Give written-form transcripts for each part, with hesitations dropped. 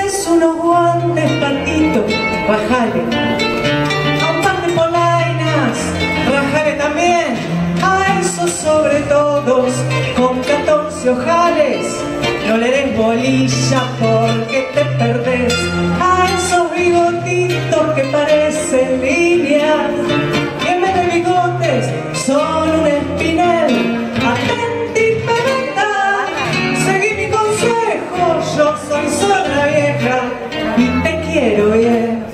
ves unos guantes, Patito, rajale. A un par de polainas, rajale también. A esos sobre todos, con 14 ojales. No le des bolilla porque te perdés. A esos bigotitos que parecen líneas, y en vez de bigotes son un espinel. Atentita, seguí mi consejo, yo soy zorra vieja y te quiero bien.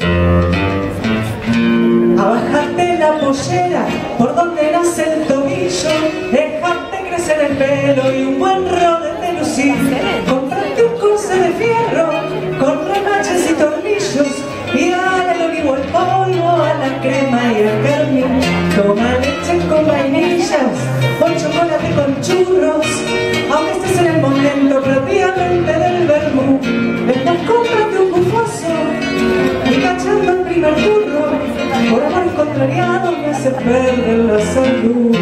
A bajarte la pollera por donde nace el tobillo, dejarte crecer el pelo y un buen rodete de lucir. Comprate un corsé de fierro con remaches y tornillos y dale al olivo el polvo, a la crema y al carmín. Toma leche con vainillas o chocolate con churros, aunque estés en el momento propiamente del vermú. Después cómprate un bufoso y cachando el primer turno. Por amor contrariado me hace perder la salud.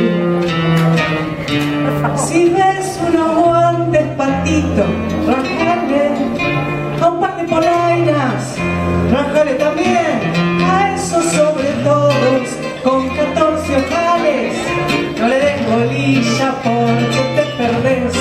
Si ves unos guantes, Patito, rajale. A un par de polainas, rajale también. A esos sobre todos, con 14 ojales. No le des bolilla porque te perdés.